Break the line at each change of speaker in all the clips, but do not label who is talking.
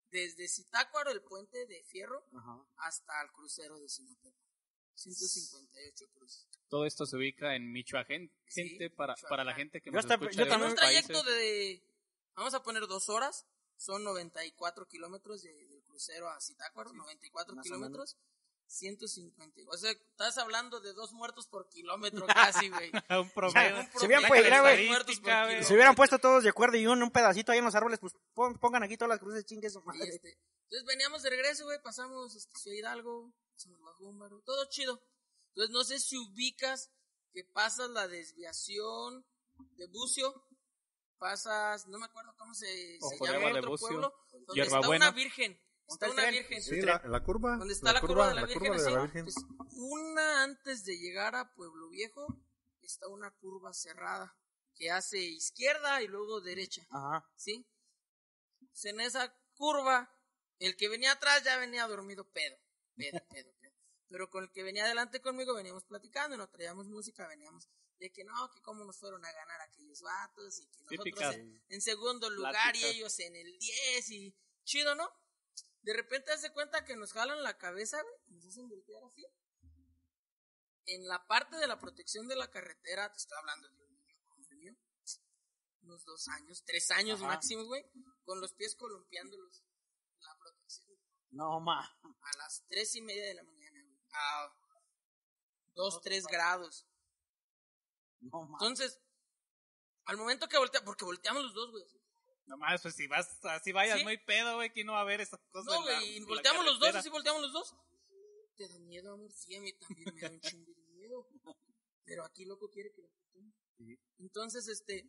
desde Zitácuaro, el puente de Fierro, hasta el crucero de Sinapepa. 158 cruces.
Todo esto se ubica en Michoacán, gente, para la gente que nos
Yo
escucha de
también-
Un
otros
trayecto
países.
de, vamos a poner 2 horas, son 94 kilómetros del crucero a Zitácuaro, 94 kilómetros, 150. O sea, estás hablando de 2 muertos por kilómetro casi, güey.
Un promedio.
Se hubieran
promedio
pues,
de
mira, güey,
2 muertos por
estadística, güey.
kilómetro.
Se hubieran puesto todos de acuerdo y un pedacito ahí en los árboles, pues pongan aquí todas las cruces, chingue su
Y
madre.
entonces veníamos de regreso, güey, pasamos Ciudad Hidalgo, pasamos Bajúmbaro, todo chido. Entonces no sé si ubicas que pasas la desviación de Bucio, pasas, no me acuerdo cómo se
Ojo de
llama
agua
el
de
otro
Bucio,
pueblo, donde está
Hierbabuena.
una virgen, está
el
una
tren?
virgen.
Sí, la curva.
Donde está la curva de la Virgen,
curva de
así,
la Virgen.
pues, una antes de llegar a Pueblo Viejo, está una curva cerrada, que hace izquierda y luego derecha,
Ajá.
¿sí? Pues en esa curva, el que venía atrás ya venía dormido pedo. Pero con el que venía adelante conmigo veníamos platicando, no traíamos música, veníamos de que no, que cómo nos fueron a ganar aquellos vatos, y que nosotros
Típicas
en segundo lugar
pláticas.
y ellos en el 10, y chido, ¿no? De repente hace cuenta que nos jalan la cabeza, güey, y nos hacen voltear así. En la parte de la protección de la carretera, te estoy hablando de un niño como el mío, unos 2 años, 3 años máximo, güey, con los pies columpiándolos. La protección.
No, ma.
A las 3:30 de la mañana, güey. A 2-3 grados.
No, ma.
Entonces, al momento que porque volteamos los dos, güey.
Nomás, pues si vas, así vayas
¿Sí?
muy pedo, güey, que no va a haber esas cosas.
No,
en la-
güey, y
en la
volteamos los dos,
carretera.
así volteamos los dos. ¿Te da miedo, amor? Sí, a mí también me da un chingo de miedo. Pero aquí loco quiere que lo quiten. Entonces,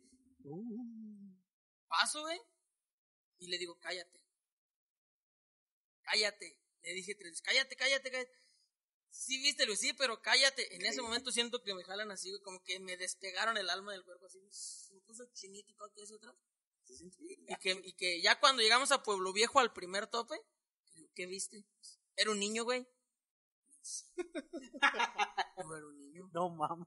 paso, güey, y le digo, cállate. Le dije 3 veces, cállate. Sí, viste, Luis, sí, pero cállate. En ese momento siento que me jalan así, güey, como que me despegaron el alma del cuerpo, así, me puso chinito y todo hacia atrás. Y que ya cuando llegamos a Pueblo Viejo al primer tope, ¿qué viste? Era un niño, güey. No era un niño.
No, mames.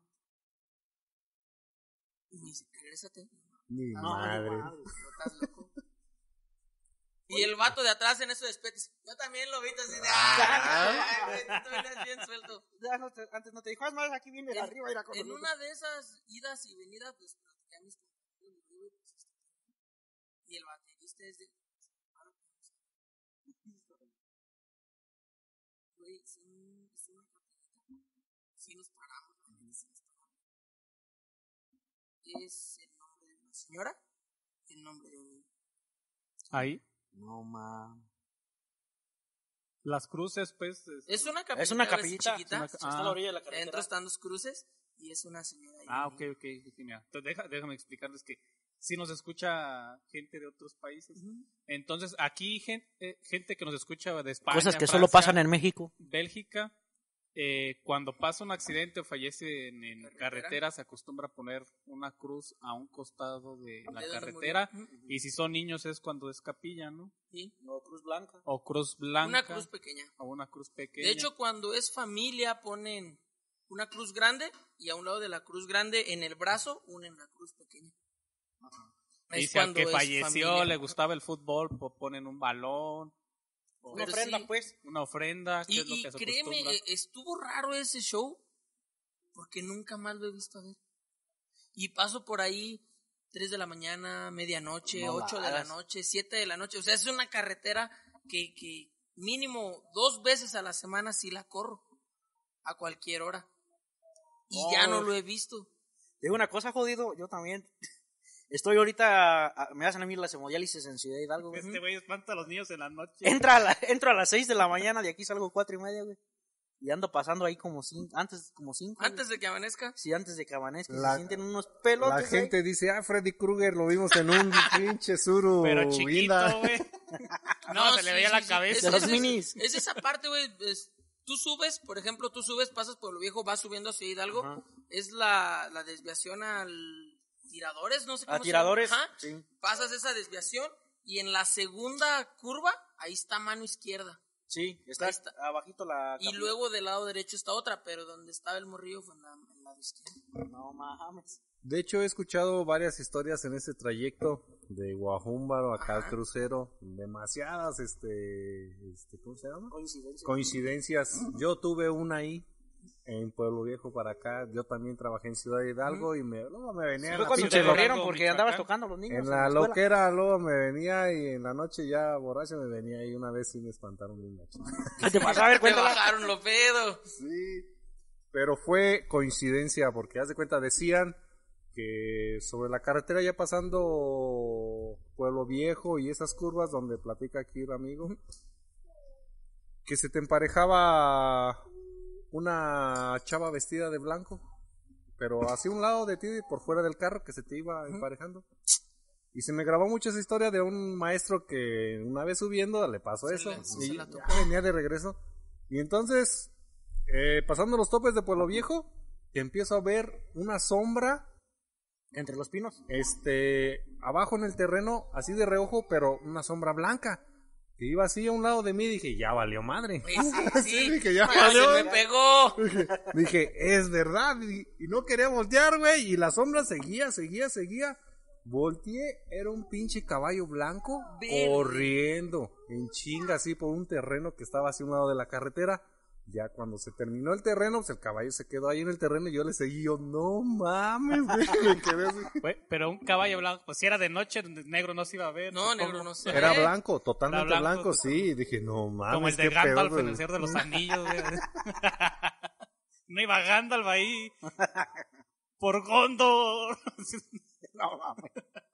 Y me dice, regrésate.
Mi
No,
madre.
No estás loco. Y el vato de atrás en eso despete. Yo también lo vi así de. ¡Ah! Güey, tú venías bien suelto.
Ya antes no te dijo, es más, aquí viene de arriba y la cosa.
En una de esas idas y venidas, pues platicé a mis compañeros, y el baterista es de. Güey, es una capillita. Sí nos paramos, sí nos paramos. Es el nombre de una señora y el nombre de un niño.
Ahí.
No, ma.
Las cruces, pues.
Es una capillita.
Es una capillita.
Chiquita.
Está a la orilla de la carretera.
Dentro están 2 cruces y es una señora. y
Ah,
un
ok,
niño.
mira. Entonces, déjame explicarles que sí nos escucha gente de otros países. Entonces, aquí gente que nos escucha de España,
Cosas que
Francia,
solo pasan en México.
Bélgica. Cuando pasa un accidente o fallece en carretera, se acostumbra a poner una cruz a un costado de la
¿De dónde
carretera.
murió?
Y si son niños es cuando es capilla, ¿no?
Sí.
No, Cruz Blanca.
O cruz blanca.
Una cruz pequeña.
O una cruz pequeña.
De hecho, cuando es familia ponen una cruz grande y a un lado de la cruz grande en el brazo unen la cruz pequeña. Es
dice al
cuando
que
es
falleció,
familia.
le gustaba el fútbol, ponen un balón. O
Una
Pero
ofrenda,
sí.
pues.
una ofrenda, que es lo
Y
que se
créeme,
acostumbra.
estuvo raro ese show porque nunca más lo he visto a ver. Y paso por ahí 3 de la mañana, medianoche,
No
8 de la
hagas.
noche, 7 de la noche. O sea, es una carretera que mínimo 2 veces a la semana sí la corro. A cualquier hora. Y ya no lo he visto.
Digo una cosa, jodido, yo también. Estoy ahorita, me hacen a mí la hemodiálisis en Ciudad Hidalgo, güey.
Este güey espanta a los niños en la noche.
Entro a las 6 de la mañana, de aquí salgo 4:30, güey. Y ando pasando ahí como 5, antes
Antes de que amanezca.
Sí, antes de que amanezca,
La-
se sienten unos pelotes.
La gente dice, Freddy Krueger lo vimos en un pinche suru.
Pero chiquito,
guinda.
güey. No, se le veía la cabeza.
De los minis.
Es esa parte, güey. Tú subes, por ejemplo, pasas por lo viejo, vas subiendo hacia Hidalgo.
Ajá.
Es la desviación al Tiradores, no sé cómo
A Tiradores,
se llama. Ajá.
sí.
Pasas esa desviación y en la segunda curva, ahí está mano izquierda.
Sí, está,
Ahí está.
abajito la...
Y luego del lado derecho está otra, pero donde estaba el morrillo fue en la izquierda.
No mames.
De hecho, he escuchado varias historias en este trayecto de Guajúmbaro acá al crucero. Demasiadas, ¿cómo se llama? Coincidencias. Yo tuve una ahí, en Pueblo Viejo para acá. Yo también trabajé en Ciudad Hidalgo y luego me venía en
Fue
la
cuando
pinche
te corrieron
Michoacán.
porque andabas tocando a los niños.
en
la
la
escuela.
loquera, luego me venía y en la noche ya borracho me venía y una vez sí me espantaron bien gacho.
¿Qué te pasó? A ver,
Te
cuéntala.
bajaron lo pedo.
Sí, pero fue coincidencia porque haz de cuenta decían que sobre la carretera ya pasando Pueblo Viejo y esas curvas donde platica aquí el amigo, que se te emparejaba una chava vestida de blanco, pero hacia un lado de ti y por fuera del carro que se te iba emparejando. Y se me grabó mucho esa historia de un maestro que una vez subiendo le pasó eso
se
y
la topó.
ya venía de regreso. Y entonces, pasando los topes de Pueblo Viejo, que empiezo a ver una sombra
Entre los pinos.
abajo en el terreno, así de reojo, pero una sombra blanca. Que iba así a un lado de mí, dije, ya valió madre.
Sí,
dije, ya
ya
valió.
se me pegó.
Dije, es verdad. Y no quería voltear, güey. Y la sombra seguía. Volteé, era un pinche caballo blanco
Verde.
corriendo en chinga así por un terreno que estaba así a un lado de la carretera. Ya cuando se terminó el terreno, pues el caballo se quedó ahí en el terreno y yo le seguí. Yo, no mames, güey. Me quedé así.
Pero un caballo blanco, pues si era de noche, negro no se iba a ver.
No,
supongo.
negro no sé.
Era blanco, totalmente
Era
blanco,
blanco.
sí. Y dije, no mames.
Como el de
qué pedo,
Gandalf en
güey.
el Señor de los Anillos, güey. No iba Gandalf ahí. Por Gondor.
No, mames.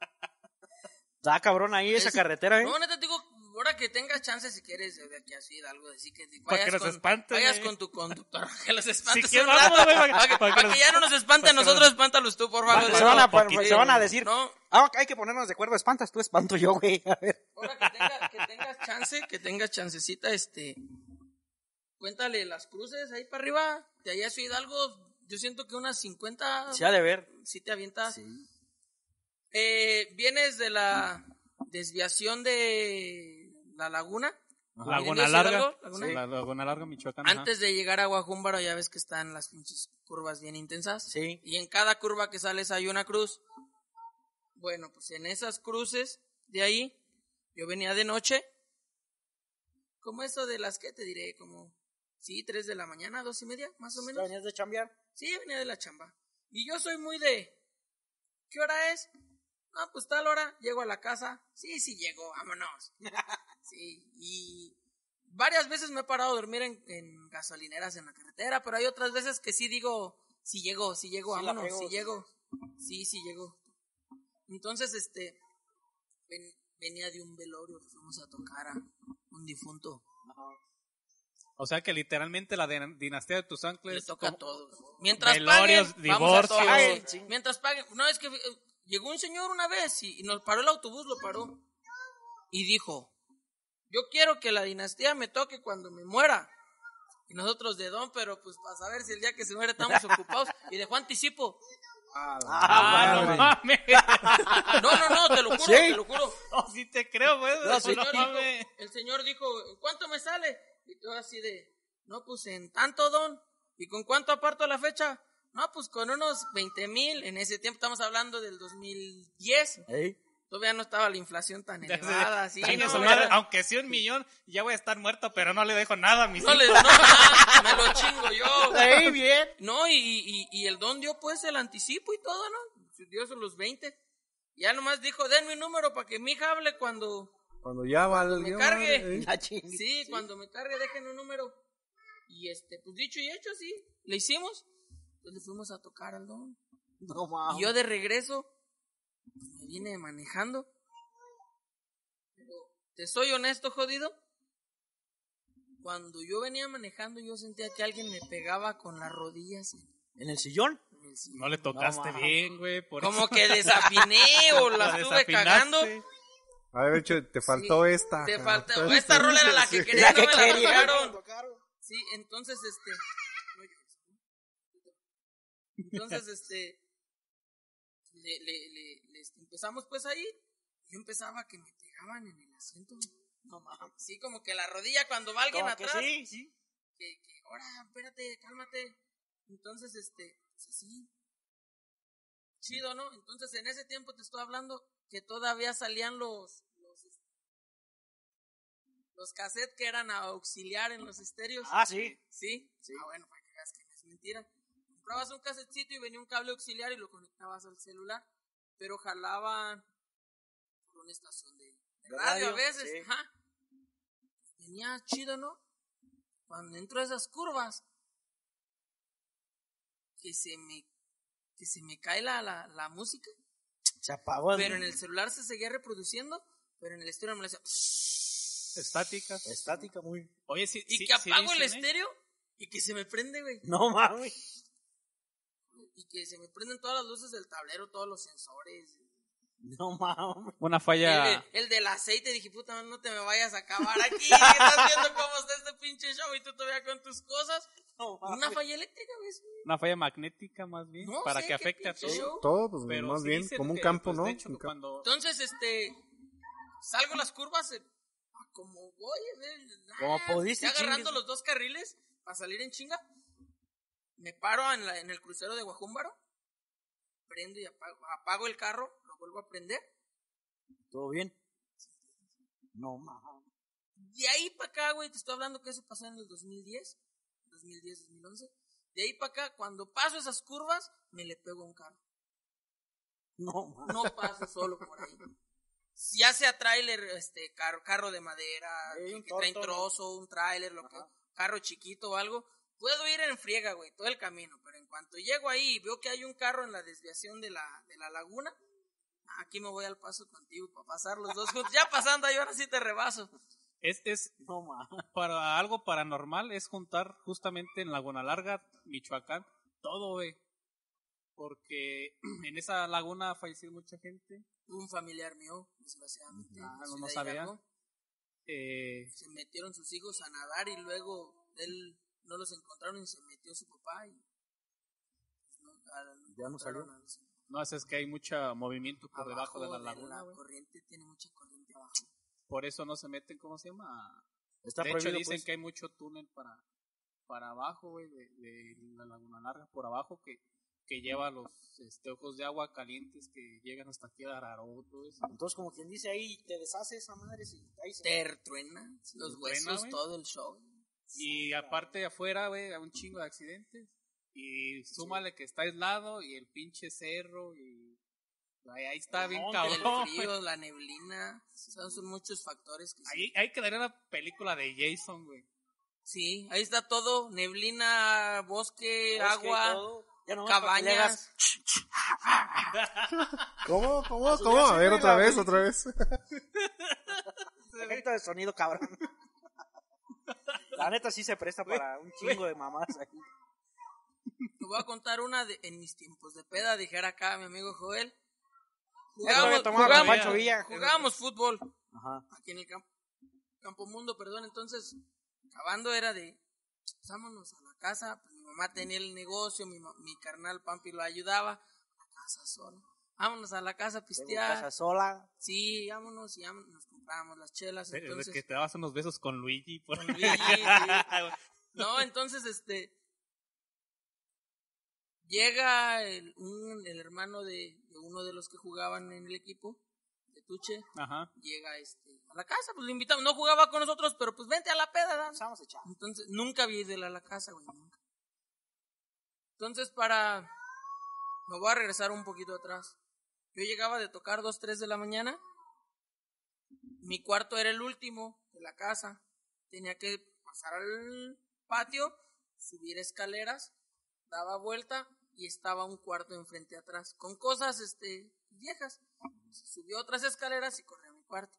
Está cabrón ahí esa carretera,
No, neta, te digo, ahora que tengas chance, si quieres, de aquí así, algo así, que
Para que los espante,
vayas
güey.
con tu conductor, que los espantes
Si quieres,
un rato,
vamos, güey,
para que ya no nos espante a nosotros, espántalos tú, por favor.
Se van a decir,
No,
hay que ponernos de acuerdo, espantas tú, espanto yo, güey. A ver.
ahora que tengas chance, que tengas chancecita, cuéntale las cruces ahí para arriba, de allá a Ciudad Hidalgo, yo siento que unas 50,
Se ha de ver.
si te avientas. Vienes de la desviación de la laguna.
Laguna
¿Viniendo de
Larga.
Hidalgo? ¿Laguna?
Sí, la Laguna Larga, Michoacán. ajá.
Antes de llegar a Guajúmbaro ya ves que están las pinches curvas bien intensas.
Sí.
Y en cada curva que sales hay una cruz. Bueno, pues en esas cruces de ahí, yo venía de noche. Como eso de las que te diré, como, sí, 3 de la mañana, 2:30, más o menos.
¿Venías de chambear?
Sí, venía de la chamba. Y yo soy muy de, ¿qué hora es? No, pues tal hora, llego a la casa. Sí, llego, vámonos. Sí, y varias veces me he parado a dormir en gasolineras en la carretera, pero hay otras veces que sí digo, sí llego, vámonos,
pego,
sí
sí.
llego. Sí, llego. Entonces, venía de un velorio que fuimos a tocar a un difunto.
O sea que literalmente la dinastía de tus
Le
ancles.
toca a todos. Mientras
velorios,
paguen, vamos a todos.
divorcios.
Mientras paguen. No, es que llegó un señor una vez y nos paró el autobús, lo paró. Y dijo, yo quiero que la dinastía me toque cuando me muera. Y nosotros de don, pero pues para saber si el día que se muere estamos ocupados. Y dejó anticipo.
No mames.
No, te lo juro,
¿Sí?
te lo juro.
No, sí te creo, güey.
No,
El
sí.
señor, dijo,
mames.
el señor dijo, ¿en cuánto me sale? Y todo así de, no, pues en tanto, don. ¿Y con cuánto aparto la fecha? No, pues con unos 20,000. En ese tiempo estamos hablando del 2010.
¿Eh?
Todavía no estaba la inflación tan elevada, así.
Chingue
No,
su madre, aunque sea 1,000,000, ya voy a estar muerto, pero no le dejo nada a mis hijos.
me lo chingo yo.
Ahí, bien.
No, y el don dio pues el anticipo y todo, ¿no? Dio los 20. Ya nomás dijo, denme un número para que mi hija hable cuando
ya vale.
me cargue.
La chingue.
Sí, cuando me cargue, dejen un número. Y pues dicho y hecho, sí, le hicimos. Entonces le fuimos a tocar al don.
No mames.
Y yo de regreso, me vine manejando. Pero, te soy honesto, jodido. Cuando yo venía manejando, yo sentía que alguien me pegaba con las rodillas
¿En el sillón?
en el sillón.
No le tocaste
No,
bien, güey. por
Como
eso.
que desafiné o la estuve
desafinaste.
cagando.
A ver, te faltó
Sí,
esta.
Te faltó. Esta rola era la que quería,
La
no
que
me la
quería.
tocaron. Sí, entonces, empezamos pues ahí. Yo empezaba que me pegaban en el asiento. No mames. Sí, como que la rodilla cuando va alguien
Como que
atrás.
sí.
Que ahora, espérate, cálmate. Entonces, pues así. chido, ¿no? Entonces en ese tiempo te estoy hablando que todavía salían los cassettes que eran a auxiliar en los estéreos.
Ah, sí.
¿Sí? Ah, bueno, para que veas que no es mentira. Comprabas un casetcito y venía un cable auxiliar y lo conectabas al celular, pero jalaban por una estación de radio a veces.
Sí.
Ajá. Venía chido, ¿no? Cuando entro a esas curvas, que se me cae la música,
Se apagó.
pero en el celular se seguía reproduciendo, pero en el estéreo me lo hacía
Estáticas.
Estática muy.
Oye, sí.
y
sí,
que
sí
apago el
dicen,
estéreo y que se me prende, güey.
No mames.
Y que se me prenden todas las luces del tablero, todos los sensores.
No mames.
Una falla.
El del aceite, dije, puta, no te me vayas a acabar aquí. Que estás viendo cómo está este pinche show y tú todavía con tus cosas.
No mames.
Una falla eléctrica, güey.
Una falla magnética, más bien.
No
para
sé
que
qué
afecte a
pinche
todo.
show.
Todo, pues
Pero
más
sí
bien,
dicen
como un
que,
campo,
pues,
¿no?
De hecho,
Un campo.
cuando.
Entonces, salgo las curvas, como voy,
Como pudiste,
ya agarrando
chingues.
los dos carriles para salir en chinga. Me paro en el crucero de Guajúmbaro, prendo y apago el carro, lo vuelvo a prender.
¿Todo bien? No mames.
De ahí para acá, güey, te estoy hablando que eso pasó en el 2010, 2011. De ahí para acá, cuando paso esas curvas, me le pego a un carro.
No mames.
No paso solo por ahí. Ya sea tráiler, carro de madera,
Un
que traen
torto,
trozo, un tráiler, carro chiquito o algo, puedo ir en friega, güey, todo el camino, pero en cuanto llego ahí y veo que hay un carro en la desviación de la laguna, aquí me voy al paso contigo para pasar los dos juntos. Ya pasando ahí, ahora sí te rebaso.
No mames.
Para algo paranormal es juntar justamente en Laguna Larga, Michoacán, todo, güey. Porque en esa laguna ha fallecido mucha gente.
Un familiar mío, desgraciadamente.
No sabía.
Hidalgo, se metieron sus hijos a nadar y luego él no los encontraron y se metió su papá y
Ya no salió.
No, es que hay mucho movimiento por debajo de la laguna,
La
güey.
corriente tiene mucha corriente abajo.
Por eso no se meten, ¿cómo se llama?
Está
De hecho,
prohibido,
dicen
pues.
que hay mucho túnel para abajo, güey, de la Laguna Larga, por abajo, que lleva los ojos de agua calientes que llegan hasta aquí a Araro, todo eso.
Entonces, como quien dice, ahí te deshaces esa madre y ahí se...
Te truena los huesos,
güey.
todo el show.
Y aparte de afuera, güey, hay un chingo de accidentes. Y súmale que está aislado y el pinche cerro y ahí está bien
monte,
cabrón.
El frío, la neblina, son muchos factores que sí.
Ahí quedaría una película de Jason, güey.
Sí, ahí está todo, neblina, bosque,
Bosque,
agua,
todo. Ya nomás para que le
cabañas.
¿Cómo?
ya
A ver,
se
otra
ve
vez,
la
otra vez.
Efecto de sonido, cabrón. La neta sí se presta para un chingo de mamás aquí.
Te voy a contar una en mis tiempos de peda, dijera acá mi amigo Joel.
Todavía tomaba con Pancho Villa.
Jugábamos fútbol
Ajá.
aquí en el Campo Mundo, perdón. Entonces, acabando era de, pues, vámonos a la casa. Pues, mi mamá tenía el negocio, mi carnal Pampi lo ayudaba. A la casa sola. Vámonos a la casa a
Tengo
pistear.
casa sola.
Sí, vámonos y nos comprábamos las chelas. Entonces,
que te dabas unos besos con Luigi.
con Luigi, sí. No, entonces, llega el hermano de uno de los que jugaban en el equipo, de Tuche,
Ajá.
llega a la casa, pues lo invitamos, no jugaba con nosotros, pero pues vente a la peda, ¿no?
Vamos a echar.
Entonces, nunca vi de la casa, güey, nunca. Entonces, me voy a regresar un poquito atrás. Yo llegaba de tocar 2, 3 de la mañana, mi cuarto era el último de la casa, tenía que pasar al patio, subir escaleras, daba vuelta y estaba un cuarto enfrente atrás, con cosas viejas. Subió otras escaleras y corrí a mi cuarto.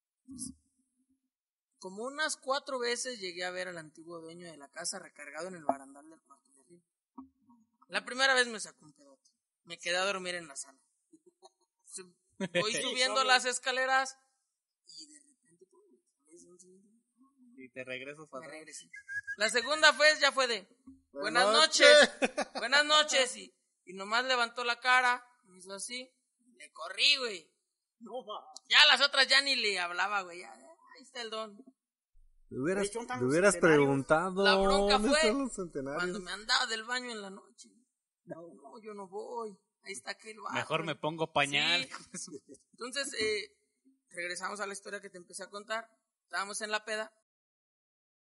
Como unas 4 veces llegué a ver al antiguo dueño de la casa recargado en el barandal del cuarto de arriba. La primera vez me sacó un pedote. Me quedé a dormir en la sala. Voy subiendo las escaleras y de repente
Y te regresas
me
para atrás.
regresé. La segunda vez ya fue de buenas noches y nomás levantó la cara, me hizo así, le corrí, güey.
No mames.
Ya las otras ya ni le hablaba, güey, ya, ahí está el don.
Le hubieras
De hecho, están los
preguntado.
La bronca
¿Dónde
fue
están los centenarios?
cuando me andaba del baño en la noche. No, yo no voy. Ahí está aquel vato.
Mejor me pongo pañal.
Sí. Entonces, regresamos a la historia que te empecé a contar. Estábamos en la peda